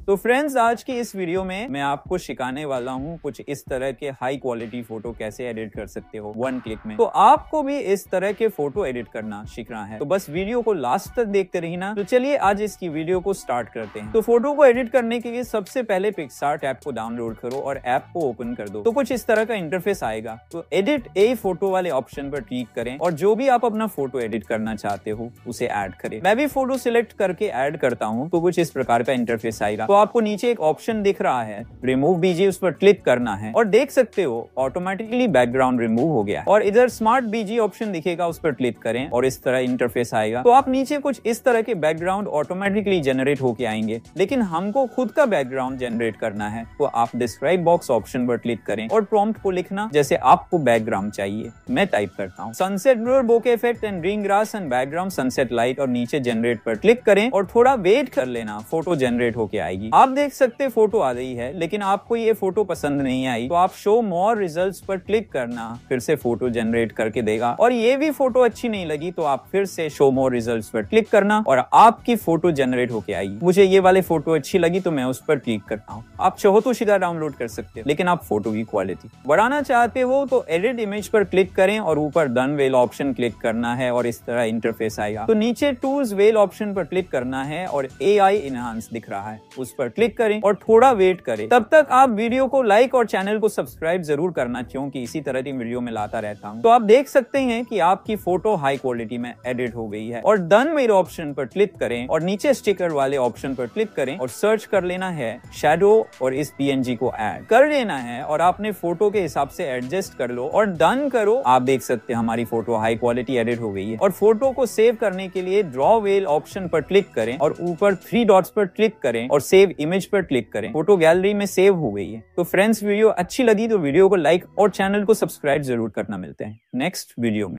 तो फ्रेंड्स, आज की इस वीडियो में मैं आपको सिखाने वाला हूँ कुछ इस तरह के हाई क्वालिटी फोटो कैसे एडिट कर सकते हो 1 क्लिक में। तो आपको भी इस तरह के फोटो एडिट करना सीखना है तो बस वीडियो को लास्ट तक देखते रहिए। तो चलिए आज इसकी वीडियो को स्टार्ट करते हैं। तो फोटो को एडिट करने के लिए सबसे पहले पिक्सार्ट ऐप को डाउनलोड करो और ऐप को ओपन कर दो। तो कुछ इस तरह का इंटरफेस आएगा। तो एडिट ए फोटो वाले ऑप्शन पर क्लिक करें और जो भी आप अपना फोटो एडिट करना चाहते हो उसे ऐड करें। मैं भी फोटो सिलेक्ट करके ऐड करता हूँ। तो कुछ इस प्रकार का इंटरफेस आएगा। तो आपको नीचे एक ऑप्शन दिख रहा है रिमूव बीजी, उस पर क्लिक करना है और देख सकते हो ऑटोमेटिकली बैकग्राउंड रिमूव हो गया है। और इधर स्मार्ट बीजी ऑप्शन दिखेगा, उस पर क्लिक करें और इस तरह इंटरफेस आएगा। तो आप नीचे कुछ इस तरह के बैकग्राउंड ऑटोमेटिकली जनरेट होके आएंगे, लेकिन हमको खुद का बैकग्राउंड जनरेट करना है। तो आप डिस्क्राइब बॉक्स ऑप्शन पर क्लिक करें और प्रॉम्प्ट को लिखना जैसे आपको बैकग्राउंड चाहिए। मैं टाइप करता हूँ sunset blur bokeh effect and green grass and background sunset light और नीचे जनरेट पर क्लिक करें और थोड़ा वेट कर लेना, फोटो जनरेट होके आएगी। आप देख सकते फोटो आ गई है, लेकिन आपको ये फोटो पसंद नहीं आई तो आप शो मोर रिजल्ट्स पर क्लिक करना, फिर से फोटो जनरेट करके देगा। और ये भी फोटो अच्छी नहीं लगी तो आप फिर से शो मोर रिजल्ट्स पर क्लिक करना और आपकी फोटो जनरेट होके आएगी। मुझे ये वाले फोटो अच्छी लगी तो मैं उस पर क्लिक करता हूँ। आप चाहो तो सीधा डाउनलोड कर सकते हो, लेकिन आप फोटो की क्वालिटी बढ़ाना चाहते हो तो एडिट इमेज पर क्लिक करें और ऊपर डन वेल ऑप्शन क्लिक करना है और इस तरह इंटरफेस आएगा। तो नीचे टूल्स वेल ऑप्शन पर क्लिक करना है और AI इनहांस दिख रहा है, उस पर क्लिक करें और थोड़ा वेट करें। तब तक आप वीडियो को लाइक और चैनल को सब्सक्राइब जरूर करना, क्योंकि इसी तरह की वीडियो में लाता रहता हूं। तो आप देख सकते हैं कि आपकी फोटो हाई क्वालिटी में एडिट हो गई है। और डन मेरे ऑप्शन पर क्लिक करें और नीचे स्टिकर वाले ऑप्शन पर क्लिक करें और सर्च कर लेना है शैडो और इस PNG को ऐड कर लेना है और आपने फोटो के हिसाब से एडजस्ट कर लो और डन करो। आप देख सकते हैं हमारी फोटो हाई क्वालिटी एडिट हो गई है। और फोटो को सेव करने के लिए ड्रॉ वेल ऑप्शन पर क्लिक करें और ऊपर 3 डॉट्स पर क्लिक करें और सेव इमेज पर क्लिक करें। फोटो गैलरी में सेव हो गई है। तो फ्रेंड्स, वीडियो अच्छी लगी तो वीडियो को लाइक और चैनल को सब्सक्राइब जरूर करना। मिलते हैं नेक्स्ट वीडियो में।